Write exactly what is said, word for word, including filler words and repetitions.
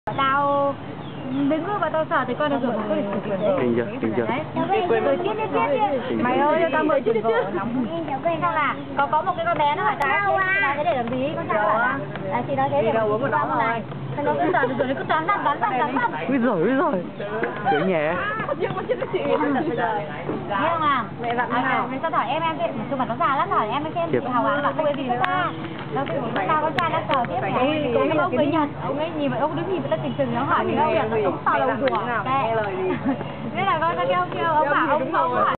Tao đến lúc mà tao sợ thì coi được rồi, có lịch sử quyền rồi. Kinh chưa? Kinh chưa? Đấy, rồi chết chết chết. Mày ơi, cho tao mười chục rồi, nóng. Sao là có có một cái con bé nó hỏi tao, chị nói thế để làm gì? Con trai bảo là, à, chị nói thế để làm gì con này? Thằng nó cứ sợ được rồi, nó cứ toán vặn toán vặn toán vặn. Úi giời, úi giời. Cưới nhẹ. Nhưng mà chết chị. Nghe không à? Mẹ vặn nào? Mày sao hỏi em em cái cơ bản nó già lắm hỏi em em xem chị Hào Á bảo không cái gì nữa. Đâu thì sao con trai nó sợ tiếp nhỉ? Cái ông cưới Nhật, ông ấy nhìn vậy ông đứng nhìn người ta chừng chừng nó hỏi thì đâu biết nó cũng to đầu rùa. Nghe lời gì? Thế là con cái ông kia ông bảo ông không hỏi